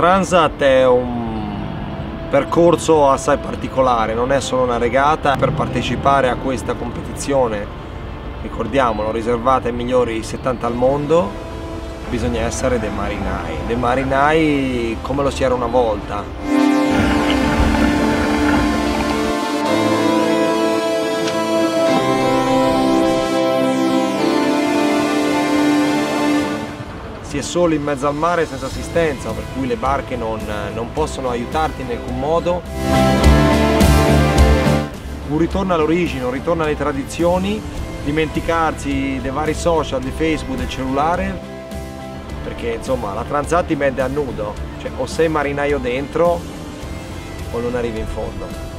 Transat è un percorso assai particolare, non è solo una regata. Per partecipare a questa competizione, ricordiamolo, riservata ai migliori 70 al mondo, bisogna essere dei marinai. Dei marinai come lo si era una volta. Si è solo in mezzo al mare senza assistenza, per cui le barche non possono aiutarti in alcun modo. Un ritorno all'origine, un ritorno alle tradizioni, dimenticarsi dei vari social, di Facebook, del cellulare, perché insomma la Transat ti mette a nudo, cioè o sei marinaio dentro o non arrivi in fondo.